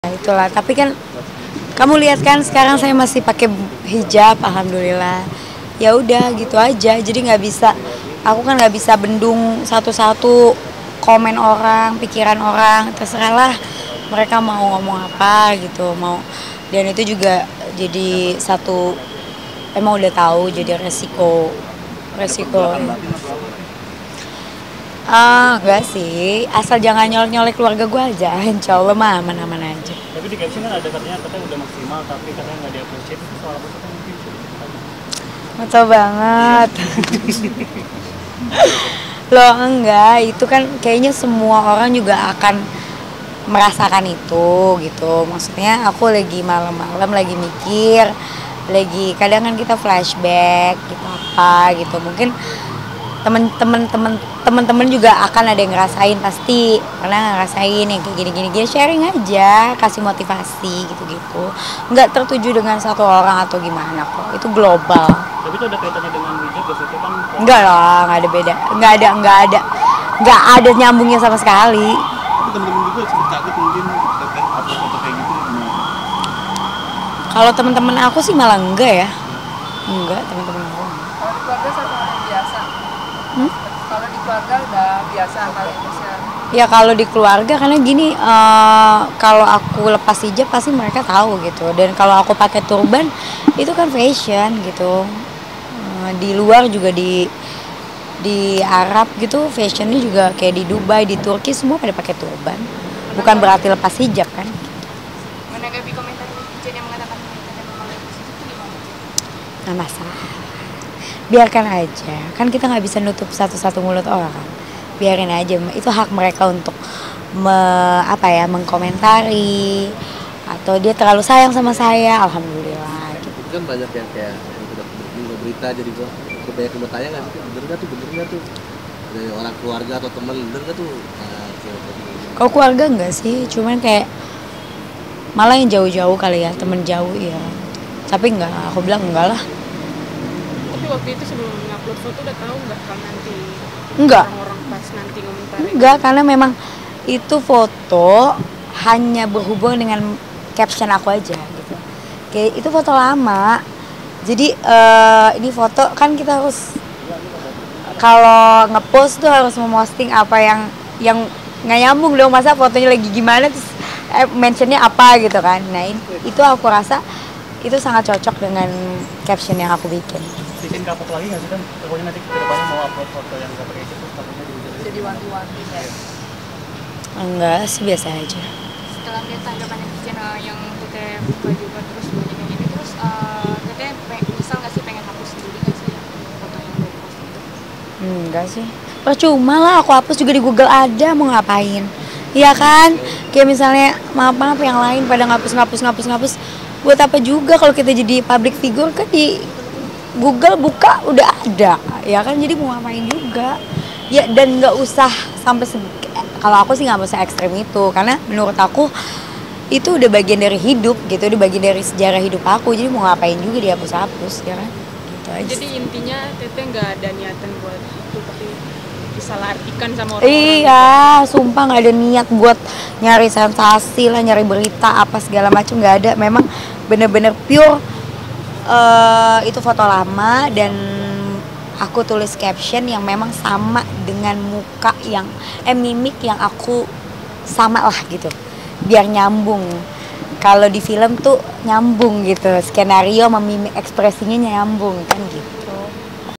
Itulah, tapi kan kamu lihat kan sekarang saya masih pakai hijab, alhamdulillah. Ya udah gitu aja, jadi nggak bisa, aku kan nggak bisa bendung satu-satu komen orang, pikiran orang, terserah lah mereka mau ngomong apa gitu, mau. Dan itu juga jadi satu, emang udah tahu jadi resiko, resiko. Enggak sih, asal jangan nyolek-nyolek keluarga gue aja, insya Allah mah aman-aman aja. Tapi di caption kan ada katanya udah maksimal tapi katanya nggak di-appreciate, itu soal apa sih mungkin? Mantap banget. Loh enggak, itu kan kayaknya semua orang juga akan merasakan itu gitu. Maksudnya aku lagi malam-malam lagi mikir, lagi kadang kan kita flashback gitu apa gitu. Mungkin temen-temen juga akan ada yang ngerasain, pasti pernah ngerasain yang kayak gini sharing aja, kasih motivasi gitu-gitu, nggak tertuju dengan satu orang atau gimana kok, itu global. Tapi itu ada kaitannya dengan hijab gak sih? Itu kan Enggak lah, nggak ada beda, nggak ada nyambungnya sama sekali. Tapi temen-temen juga sempat kaget mungkin terkait foto-foto kayak gitu gimana? Kalau teman-teman aku sih malah enggak ya, enggak teman-teman aku. Kalau di keluarga satu orang yang biasa. Kalau di keluarga udah biasa kali ya. Ya kalau di keluarga karena gini, kalau aku lepas hijab pasti mereka tahu gitu. Dan kalau aku pakai turban itu kan fashion gitu. Di luar juga di Arab gitu fashionnya juga kayak di Dubai, di Turki semua pada pakai turban. Bukan berarti lepas hijab kan. Menanggapi komentar netizen yang mengatakan kita memakai itu gimana? Nggak masalah. Biarkan aja. Kan kita nggak bisa nutup satu-satu mulut orang. Biarin aja, itu hak mereka untuk mengkomentari atau dia terlalu sayang sama saya, alhamdulillah gitu. Itu kan banyak yang kayak yang udah berita jadi gua banyak yang bertanya nggak sih, bener nggak tuh dari orang keluarga atau teman, bener nggak tuh Kalau keluarga enggak sih, cuman kayak malah yang jauh-jauh kali ya, temen jauh ya. Tapi enggak, aku bilang enggak lah. Tapi waktu itu sebelum ngupload foto udah tahu nggak kalau nanti Enggak. orang-orang pas nanti komentarin? Enggak, karena memang itu foto hanya berhubung dengan caption aku aja gitu. Kayak itu foto lama. Jadi ini foto kan kita harus kalau ngepost tuh harus memposting apa yang nggak nyambung dong, masa fotonya lagi gimana terus mentionnya apa gitu kan. Nah itu aku rasa itu sangat cocok dengan caption yang aku bikin. bikin kapok lagi nggak sih kan? Pokoknya nanti kedepannya mau upload foto yang nggak pakai hijab terus takutnya Jadi wanti-wanti ya. Enggak sih, biasa aja. Setelah lihat tanggapan netizen yang pakai baju terus banyak yang ini terus katanya misal nggak sih pengen hapus sendiri nggak sih foto yang udah post itu? Enggak sih, percuma lah aku hapus juga di Google ada, mau ngapain. Iya kan, kayak misalnya maaf yang lain pada ngapus buat apa juga kalau kita jadi public figure kan di Google buka udah ada ya kan, jadi mau ngapain juga ya. Dan nggak usah sampai kalau aku sih nggak usah ekstrem itu, karena menurut aku itu udah bagian dari hidup gitu, udah bagian dari sejarah hidup aku, jadi mau ngapain juga dihapus ya kan, gitu aja. Jadi intinya Teteh nggak ada niatan buat itu tapi disalahartikan sama orang. Iya, sumpah nggak ada niat buat nyari sensasi lah, nyari berita apa segala macam, nggak ada. Memang bener-bener pure itu foto lama dan aku tulis caption yang memang sama dengan muka yang mimik yang aku sama lah gitu, biar nyambung. Kalau di film tuh nyambung gitu, skenario sama mimik ekspresinya nyambung kan gitu.